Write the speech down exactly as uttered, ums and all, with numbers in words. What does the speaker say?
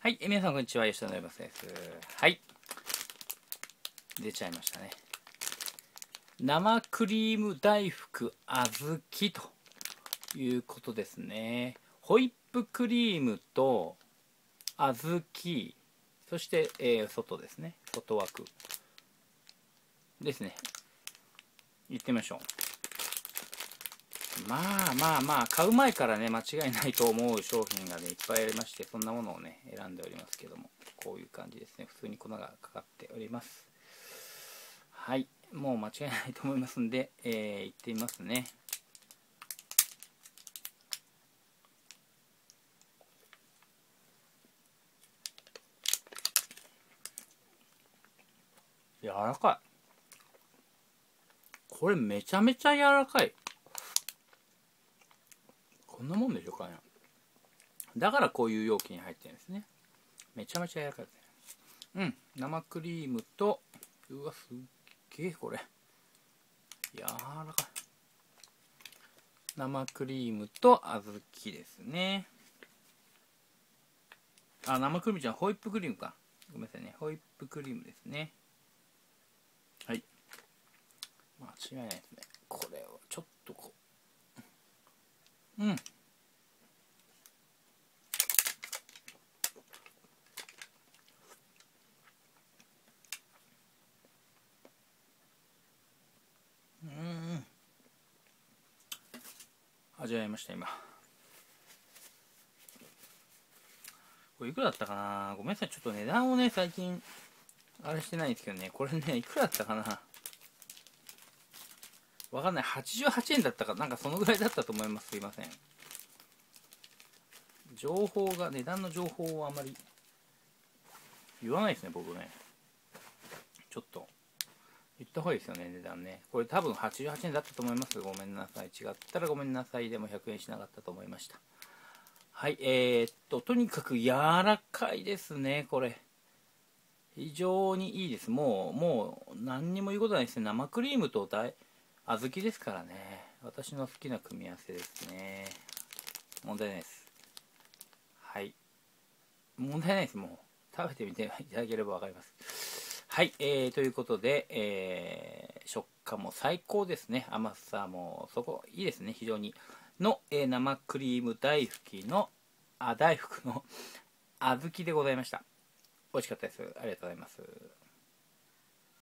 はい、え皆さんこんにちは、吉田のりますです。はい、出ちゃいましたね。生クリーム大福小豆ということですね。ホイップクリームと小豆、そして、えー、外ですね。外枠ですね。行ってみましょう。まあまあまあ、買う前からね、間違いないと思う商品がね、いっぱいありまして、そんなものをね、選んでおりますけども、こういう感じですね。普通に粉がかかっております。はい、もう間違いないと思いますんで、えー、いってみますね。柔らかい。これめちゃめちゃ柔らかい。こんなもんでしょうかね。だからこういう容器に入ってるんですね。めちゃめちゃ柔らかいですね。うん、生クリームと、うわ、すっげえこれ。柔らかい。生クリームと小豆ですね。あ、生クリームじゃん、ホイップクリームか。ごめんなさいね。ホイップクリームですね。はい。間違いないですね。これをちょっとこう。うん。うん。味わいました、今。これいくらだったかな。ごめんなさい。ちょっと値段をね、最近、あれしてないんですけどね。これね、いくらだったかな。わかんない。はちじゅうはちえんだったか。なんかそのぐらいだったと思います。すいません。情報が、値段の情報をあまり言わないですね、僕ね。ちょっと。言った方がいいですよね、値段ね。これ多分はちじゅうはちえんだったと思います。ごめんなさい。違ったらごめんなさい。でもひゃくえんしなかったと思いました。はい、えー、っと、とにかく柔らかいですね、これ。非常にいいです。もう、もう、何にも言うことないですね。生クリームと大小豆ですからね。私の好きな組み合わせですね。問題ないです。はい。問題ないです。もう、食べてみていただければわかります。はい、えー、ということで、えー、食感も最高ですね。甘さもそこ、いいですね、非常に。の、えー、生クリーム大福の、あ、大福の小豆でございました。美味しかったです。ありがとうございます。